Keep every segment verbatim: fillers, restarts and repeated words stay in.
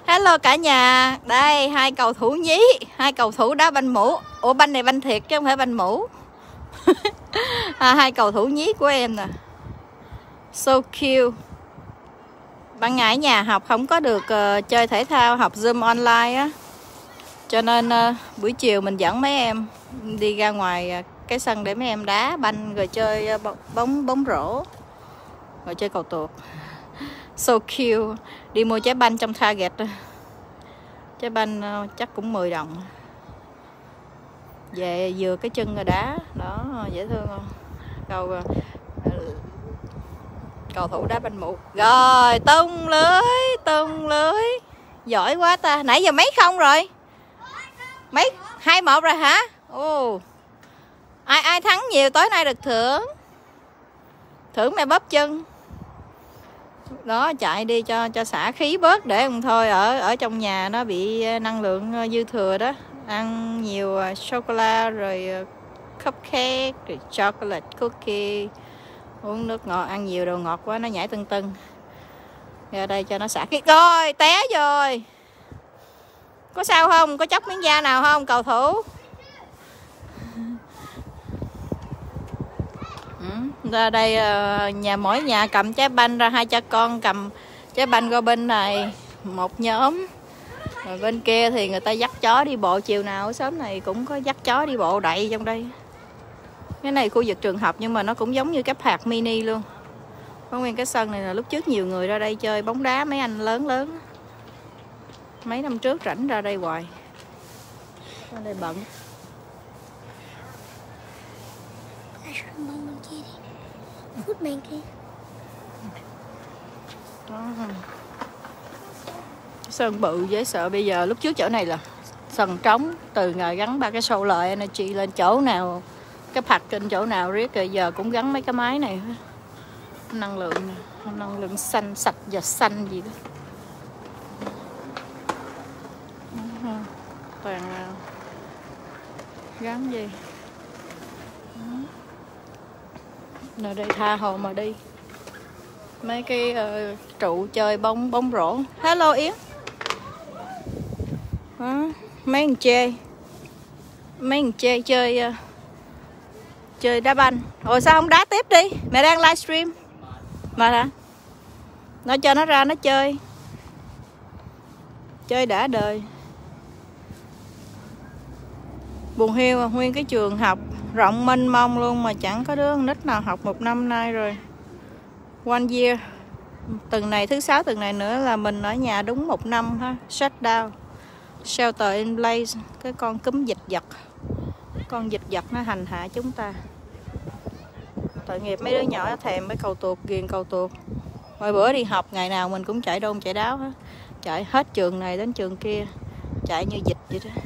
Hello cả nhà. Đây hai cầu thủ nhí, hai cầu thủ đá banh mũ. Ủa banh này banh thiệt chứ không phải banh mũ. à, hai cầu thủ nhí của em nè. So cute. Ban ngày ở nhà học không có được uh, chơi thể thao, học Zoom online á. Cho nên uh, buổi chiều mình dẫn mấy em đi ra ngoài uh, cái sân để mấy em đá banh rồi chơi uh, bóng bóng rổ. Rồi chơi cầu tuột. So cute. Đi mua trái banh trong Target. Trái banh uh, chắc cũng mười đồng. Về vừa cái chân rồi đá. Đó, dễ thương không? Cầu uh, cầu thủ đá banh mũ. Rồi, tung lưới, tung lưới. Giỏi quá ta. Nãy giờ mấy không rồi? Mấy? hai một rồi hả? Ồ. Ai ai thắng nhiều tối nay được thưởng. Thưởng mẹ bóp chân. Đó, chạy đi cho cho xả khí bớt để không thôi ở ở trong nhà nó bị năng lượng dư thừa đó. Ăn nhiều sô-cô-la rồi cupcake rồi chocolate cookie. Uống nước ngọt, ăn nhiều đồ ngọt quá nó nhảy tưng tưng. Ra đây cho nó xả khí. Rồi, té rồi. Có sao không? Có chóc miếng da nào không cầu thủ? Ra đây nhà mỗi nhà cầm trái banh ra, hai cha con cầm trái banh qua bên này một nhóm, rồi bên kia thì người ta dắt chó đi bộ. Chiều nào sớm này cũng có dắt chó đi bộ đậy trong đây. Cái này khu vực trường học nhưng mà nó cũng giống như cái park mini luôn. Có nguyên cái sân này là lúc trước nhiều người ra đây chơi bóng đá, mấy anh lớn lớn mấy năm trước rảnh ra đây hoài. Ra đây bận. Phút bên kia. Đó. Sân bự dễ sợ. Bây giờ lúc trước chỗ này là sân trống, từ ngày gắn ba cái solar energy lên chỗ nào, cái phạt trên chỗ nào riết rồi giờ cũng gắn mấy cái máy này. Năng lượng năng lượng xanh, sạch và xanh gì đó. Toàn gắn gì. Nơi đây tha hồ mà đi. Mấy cái uh, trụ chơi bóng bóng rổ. Hello Yến. Đó, mấy thằng chê. Mấy thằng chê chơi uh, chơi đá banh. Ồ sao không đá tiếp đi? Mẹ đang livestream. Mà hả? Nó cho nó ra nó chơi. Chơi đã đời. Buồn hiu à, nguyên cái trường học rộng mênh mông luôn mà chẳng có đứa nít nào học một năm nay rồi. One year. Tuần này thứ sáu tuần này nữa là mình ở nhà đúng một năm ha. Shut down. Shelter in place. Cái con cúm dịch vật. Con dịch vật nó hành hạ chúng ta. Tội nghiệp mấy đứa nhỏ thèm mấy cầu tuột, ghiền cầu tuột. Mỗi bữa đi học ngày nào mình cũng chạy đôn chạy đáo hết. Chạy hết trường này đến trường kia. Chạy như dịch vậy đó.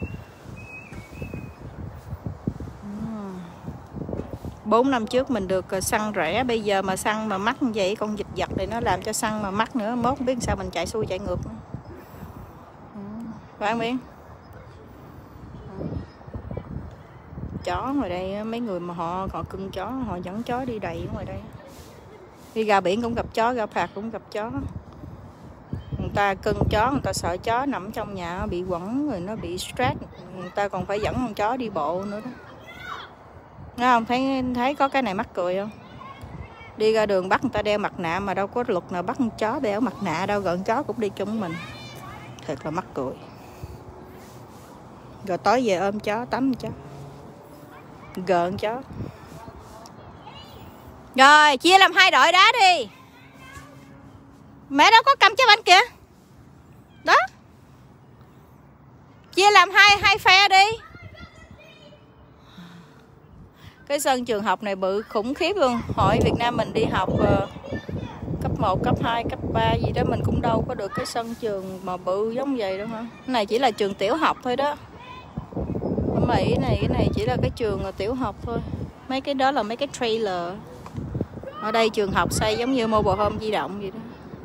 Bốn năm trước mình được xăng rẻ, bây giờ mà xăng mà mắc như vậy, con dịch vật này nó làm cho xăng mà mắc nữa, mốt không biết sao mình chạy xuôi chạy ngược. Phải không Yên? Chó ngoài đây, mấy người mà họ họ cưng chó, họ dẫn chó đi đầy ở ngoài đây. Đi ra biển cũng gặp chó, ra phạt cũng gặp chó. Người ta cưng chó, người ta sợ chó nằm trong nhà bị quẩn rồi nó bị stress, người ta còn phải dẫn con chó đi bộ nữa đó. Nghe không? Thấy thấy có cái này mắc cười không? Đi ra đường bắt người ta đeo mặt nạ mà đâu có luật nào bắt con chó đeo mặt nạ đâu, gần chó cũng đi chung mình. Thật là mắc cười. Rồi tối về ôm chó, tắm chó. Gợn chó. Rồi, chia làm hai đội đá đi. Mẹ đâu có cầm trái banh kìa. Đó. Chia làm hai hai phe đi. Cái sân trường học này bự khủng khiếp luôn. Hỏi Việt Nam mình đi học uh, cấp một, cấp hai, cấp ba gì đó mình cũng đâu có được cái sân trường mà bự giống vậy đâu hả? Cái này chỉ là trường tiểu học thôi đó. Ở Mỹ này cái này chỉ là cái trường tiểu học thôi. Mấy cái đó là mấy cái trailer. Ở đây trường học xây giống như mobile home di động vậy đó.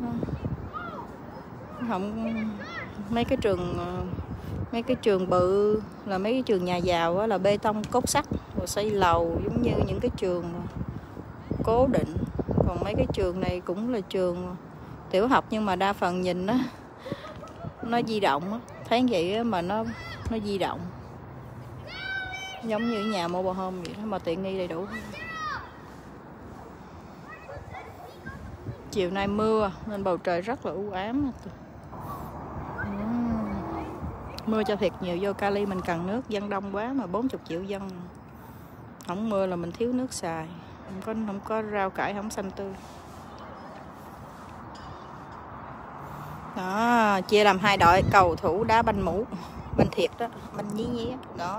Không, mấy cái trường mấy cái trường bự là mấy cái trường nhà giàu đó, là bê tông cốt sắt rồi xây lầu giống như những cái trường cố định. Còn mấy cái trường này cũng là trường tiểu học nhưng mà đa phần nhìn đó nó di động á, thấy vậy á mà nó nó di động. Giống như ở nhà mobile home vậy đó mà tiện nghi đầy đủ. Chiều nay mưa nên bầu trời rất là u ám. uhm. Mưa cho thiệt nhiều, vô Cali mình cần nước, dân đông quá mà bốn mươi triệu dân. Không mưa là mình thiếu nước xài. Không có, không có rau cải, không xanh tươi. Đó, chia làm hai đội cầu thủ đá banh mũ. Banh thiệt đó, banh nhí nhí đó.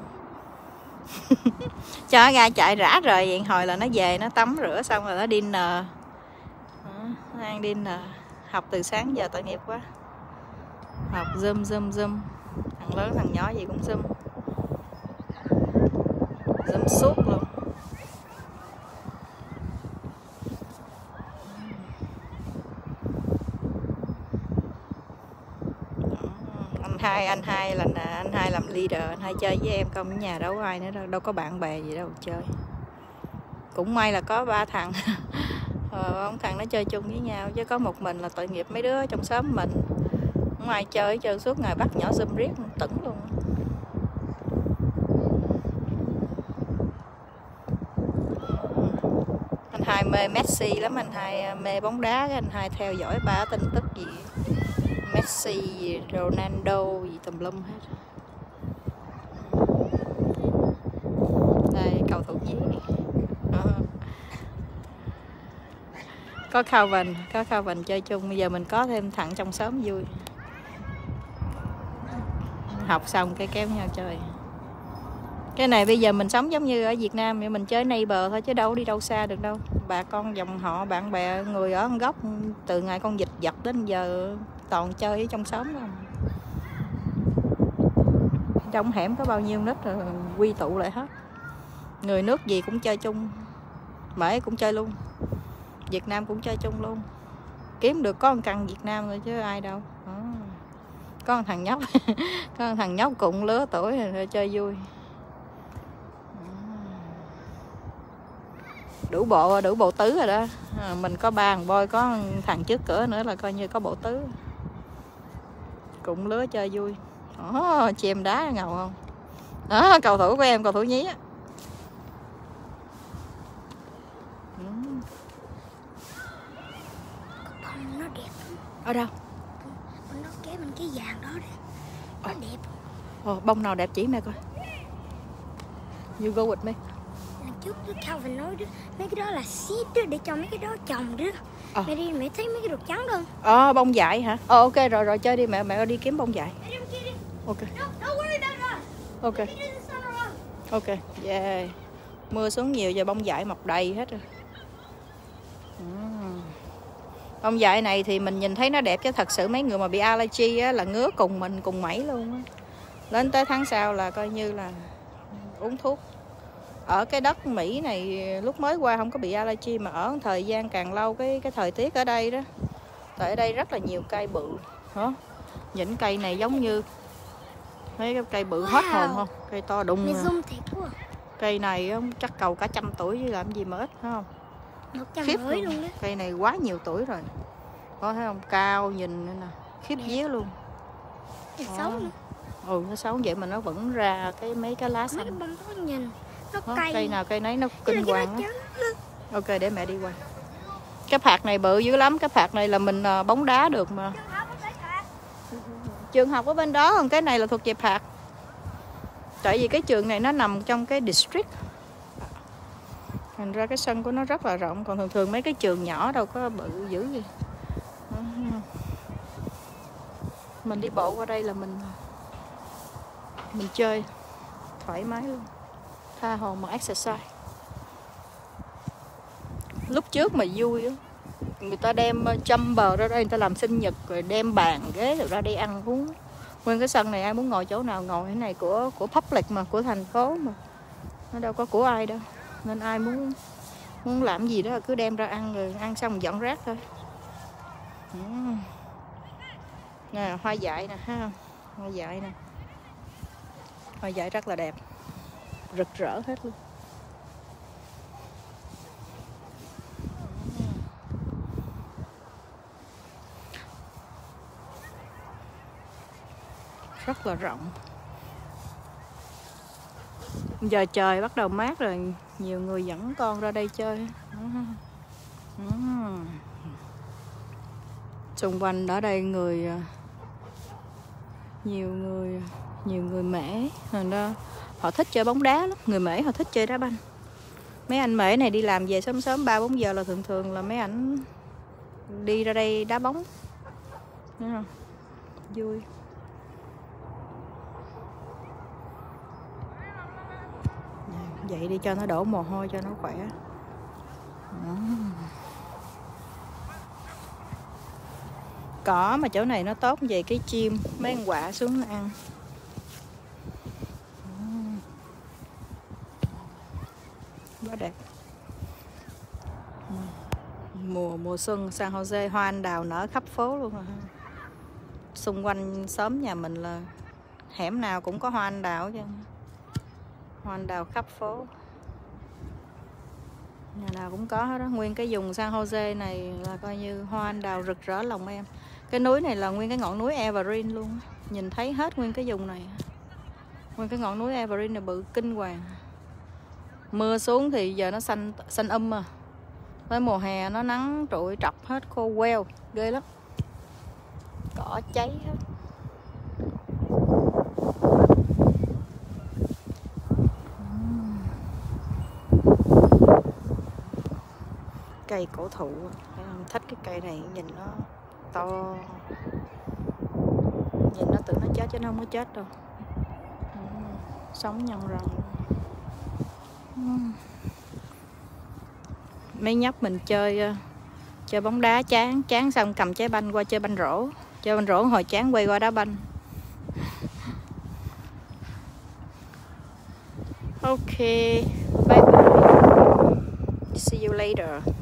Cho nó ra chạy rã rồi, vậy hồi là nó về nó tắm rửa xong rồi nó dinner. Đó, nó ăn dinner. Học từ sáng giờ tội nghiệp quá. Học zoom zoom zoom. Thằng lớn thằng nhỏ gì cũng zoom. Zoom suốt luôn. Anh hai anh hai là anh hai làm leader, anh hai chơi với em không, ở nhà đâu có ai nữa đâu, đâu có bạn bè gì đâu chơi. Cũng may là có ba thằng. Ờ, ông thằng nó chơi chung với nhau, chứ có một mình là tội nghiệp mấy đứa trong xóm mình. Không ai chơi, chơi suốt ngày bắt nhỏ zoom riết tửng luôn. Anh hai mê Messi lắm, anh hai mê bóng đá, anh hai theo dõi ba tin tức gì Messi, gì, Ronaldo gì tùm lum hết. Đây cầu thủ nhí. Đó. Có Calvin, có Calvin chơi chung, bây giờ mình có thêm thằng trong xóm vui. Học xong cái kéo nhau chơi. Cái này bây giờ mình sống giống như ở Việt Nam vậy, mình chơi neighbor thôi chứ đâu đi đâu xa được đâu. Bà con dòng họ, bạn bè, người ở góc từ ngày con vịt giật đến giờ toàn chơi ở trong xóm không. Trong hẻm có bao nhiêu nít rồi quy tụ lại hết. Người nước gì cũng chơi chung. Mễ cũng chơi luôn. Việt Nam cũng chơi chung luôn. Kiếm được có một căn Việt Nam thôi chứ ai đâu. Đó. Có một thằng nhóc có một thằng nhóc cùng lứa tuổi rồi chơi vui. Đủ bộ đủ bộ tứ rồi đó. À, mình có ba thằng boy, có thằng trước cửa nữa là coi như có bộ tứ. Cùng lứa chơi vui. Đó, chèm đá ngầu không? Đó, cầu thủ của em, cầu thủ nhí á. Bông nó đẹp. Ở đâu? Bông nó kế bên cái vàng đó đấy. Nó Ồ. đẹp. Ồ, bông nào đẹp chỉ mẹ coi. You go with me. Lần trước đứa Calvin nói đó, mấy cái đó là seed đó, để cho mấy cái đó trồng đó. Ờ. Mẹ đi mẹ thấy mấy cái đồ trắng không? Ờ, bông dại hả? Ờ, ok rồi rồi chơi đi mẹ, mẹ đi kiếm bông dại. Ok. Ok. Ok, yeah. Mưa xuống nhiều giờ bông dại mọc đầy hết rồi. uhm. Bông dại này thì mình nhìn thấy nó đẹp chứ thật sự mấy người mà bị allergy á, là ngứa cùng mình cùng mẩy luôn á. Lên tới tháng sau là coi như là uống thuốc. Ở cái đất Mỹ này lúc mới qua không có bị allergy, mà ở thời gian càng lâu cái cái thời tiết ở đây đó. Tại ở đây rất là nhiều cây bự. Hả? Những cây này giống như mấy cái cây bự hết hồn không? Cây to đùng. Mày zoom thiệt quá. Cây này chắc cầu cả trăm tuổi chứ làm gì mà ít, phải không? một trăm Khiếp rưỡi luôn đó. Cây này quá nhiều tuổi rồi. Có thấy không? Cao nhìn nữa nè. Khiếp vía luôn. Nó xấu nữa. Ừ, nó xấu vậy mà nó vẫn ra cái mấy cái lá Mấy xanh. cái bông đó nhìn nó Đó, cay. cây nào cây nấy nó kinh Cái hoàng này á. Ok, để mẹ đi qua. Cái phạt này bự dữ lắm. Cái phạt này là mình bóng đá được mà. Trường học ở bên đó, còn cái này là thuộc về phạt. Tại vì cái trường này nó nằm trong cái district, thành ra cái sân của nó rất là rộng. Còn thường thường mấy cái trường nhỏ đâu có bự dữ gì. Mình đi bộ qua đây là mình Mình chơi thoải mái luôn, tha hồ mà exercise. Lúc trước mà vui á, người ta đem jumper ra đây, người ta làm sinh nhật rồi đem bàn ghế rồi ra đây ăn uống. Nguyên cái sân này ai muốn ngồi chỗ nào ngồi. Cái này của của public mà, của thành phố mà, nó đâu có của ai đâu, nên ai muốn muốn làm gì đó cứ đem ra ăn, rồi ăn xong dọn rác thôi. uhm. Nè, hoa dại nè, ha, hoa dại nè, hoa dại rất là đẹp, rực rỡ hết luôn. rất là rộng. Giờ trời bắt đầu mát rồi, nhiều người dẫn con ra đây chơi. Xung quanh ở đây người nhiều người nhiều người Mễ, thành ra họ thích chơi bóng đá lắm. Người Mễ họ thích chơi đá banh. Mấy anh Mễ này đi làm về sớm sớm ba bốn giờ là thường thường là mấy ảnh đi ra đây đá bóng. Đúng không? Vui. Vậy đi cho nó đổ mồ hôi cho nó khỏe. Đó. Cỏ mà chỗ này nó tốt về cái chim, mấy con quạ xuống nó ăn. Quá đẹp. Mùa mùa xuân San Jose hoa anh đào nở khắp phố luôn rồi. Xung quanh xóm nhà mình là hẻm nào cũng có hoa anh đào chứ. Hoa anh đào khắp phố. Nhà nào cũng có hết đó. Nguyên cái vùng San Jose này là coi như hoa anh đào rực rỡ lòng em. Cái núi này là nguyên cái ngọn núi Evergreen luôn. Nhìn thấy hết nguyên cái vùng này. Nguyên cái ngọn núi Evergreen này bự kinh hoàng. Mưa xuống thì giờ nó xanh xanh um à. Tới mùa hè nó nắng trụi trọc hết, khô queo, ghê lắm. Cỏ cháy hết. Cây cổ thụ, thích cái cây này, nhìn nó to, nhìn nó tưởng nó chết chứ nó không có chết đâu. Sống nhân rồng. Mấy nhóc mình chơi chơi bóng đá chán chán xong cầm trái banh qua chơi banh rổ, chơi banh rổ hồi chán quay qua đá banh. Ok, bye bye, see you later.